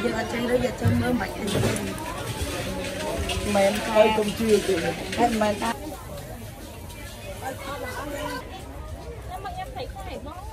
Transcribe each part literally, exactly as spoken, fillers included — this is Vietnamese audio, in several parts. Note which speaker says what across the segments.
Speaker 1: giờ ở trên đó giờ chân mơ mạnh
Speaker 2: mẹ ơi cũng chưa chị em mà ta
Speaker 3: em thấy có này ngon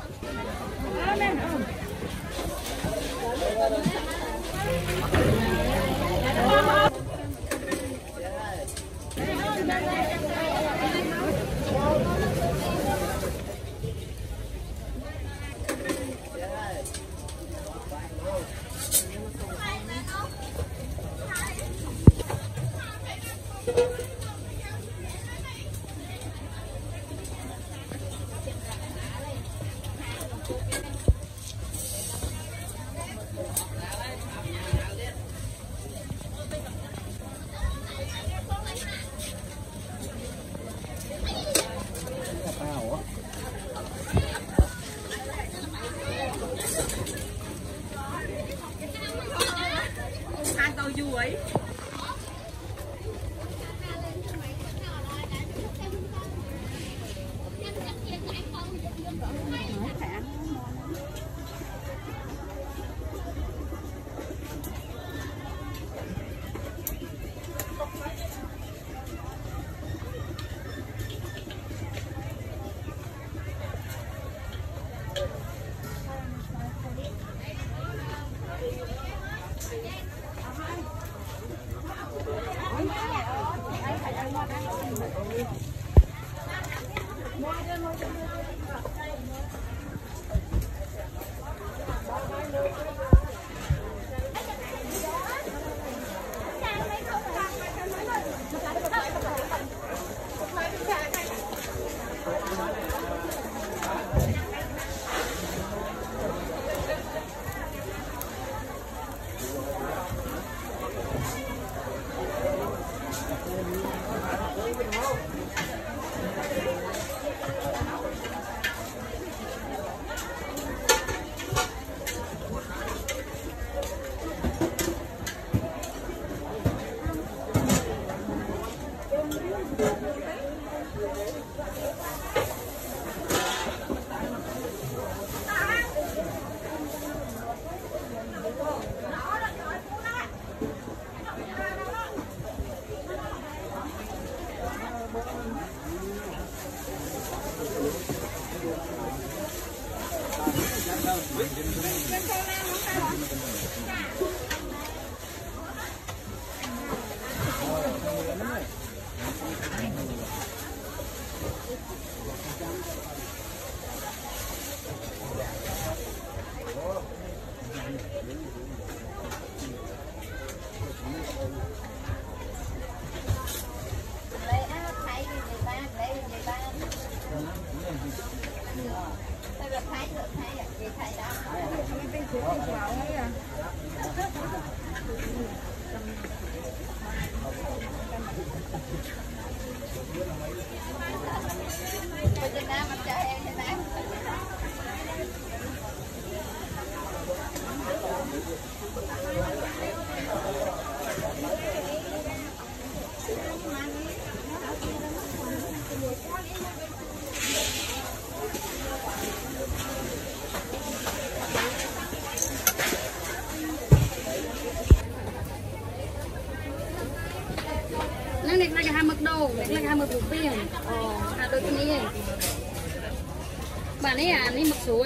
Speaker 3: bạn ấy à, anh mặc rồi.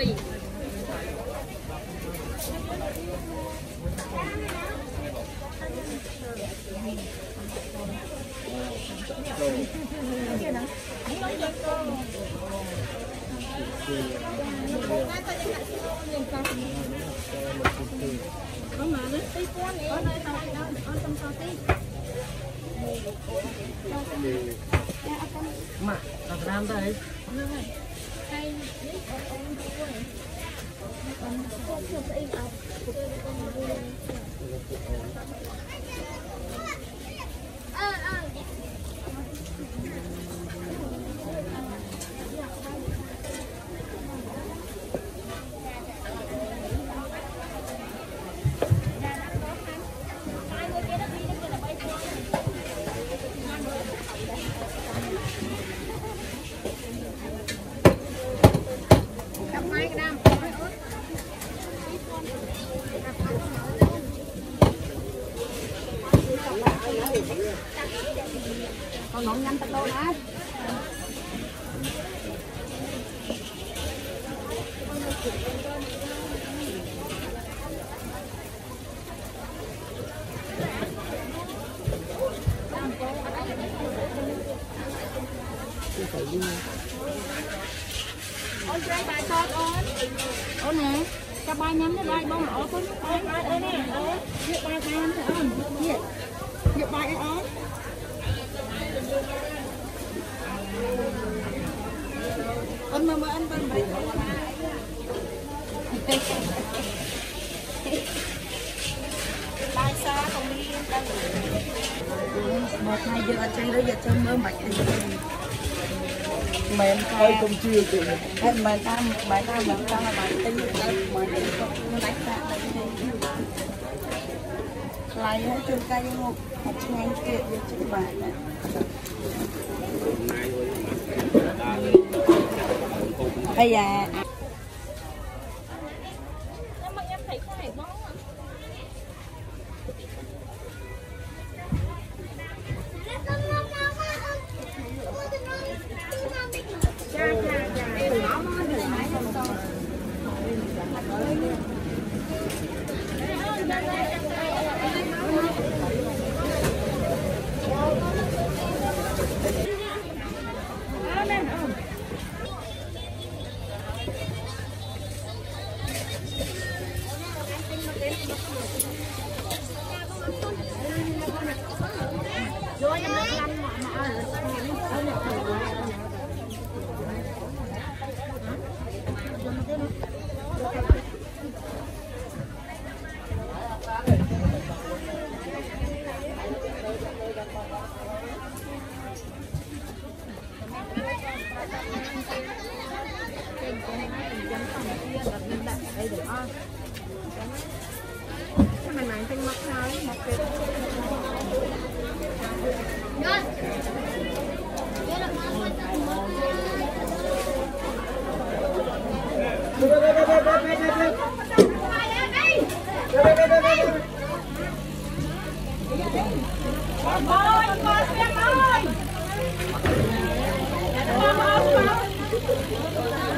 Speaker 2: Mà, làm làm đây.
Speaker 3: Còn nón nhắm tao đâu đó. Ôi đây bài con ôn. Ôn nè. Các ba nhắm cái bài bông là ôn. Ôn bài ôn nè. Ôn. Việc bài bài nhắm thì ôn. Việc. Việc bài ôn. Ôn mà mà ăn bên bài. Bài xa không đi yên tâm. Một ngày giờ chơi đó giờ chơi mơ bạch thì mềm
Speaker 2: Ơi không chưa chị.
Speaker 3: em mà ta mà ta mà ta là bài tinh lên mà để nó đánh ra đây lại hết trên cây một một ngày kia giờ chơi bài này bây giờ mà em thấy có này ngon à. Mình mang trên mặt thôi, mặt kia. Hãy subscribe cho kênh Ghiền Mì Gõ để không bỏ lỡ những video hấp dẫn.